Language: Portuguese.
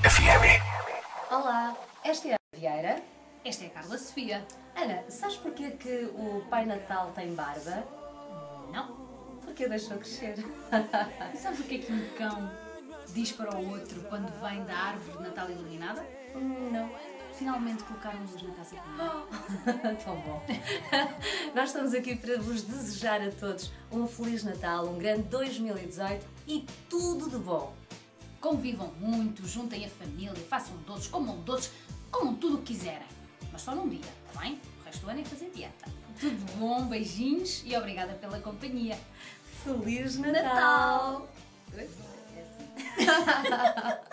FM. Olá, esta é a Vieira. Esta é a Carla Sofia. Ana, sabes porquê que o Pai Natal tem barba? Não. Porque deixou crescer. E sabes o que é que um cão diz para o outro quando vem da árvore de Natal iluminada? Não. Finalmente colocaram luz na casa comum. Tão bom. Nós estamos aqui para vos desejar a todos um Feliz Natal, um grande 2018 e tudo de bom. Convivam muito, juntem a família, façam doces, comam tudo o que quiserem. Mas só num dia, está bem? O resto do ano é fazer dieta. Tudo bom, beijinhos e obrigada pela companhia. Feliz Natal! Natal. É assim.